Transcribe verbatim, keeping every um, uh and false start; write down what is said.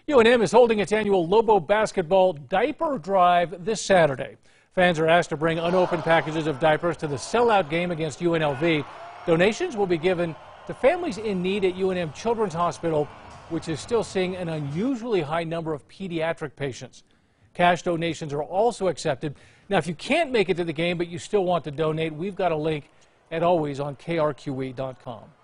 U N M is holding its annual Lobo basketball diaper drive this Saturday. Fans are asked to bring unopened packages of diapers to the sellout game against U N L V. Donations will be given to families in need at U N M Children's Hospital, which is still seeing an unusually high number of pediatric patients. Cash donations are also accepted. Now, if you can't make it to the game but you still want to donate, we've got a link, as always, on K R Q E dot com.